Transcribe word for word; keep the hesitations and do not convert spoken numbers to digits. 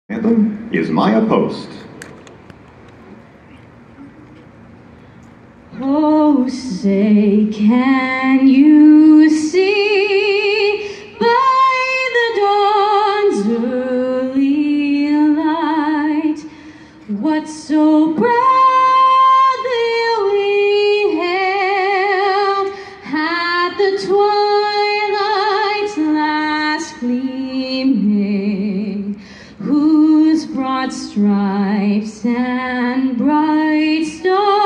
Anthem is Maya Post. Oh, say, can you see by the dawn's early light what so proudly we hailed at the twilight's last gleaming, whose broad stripes and bright stars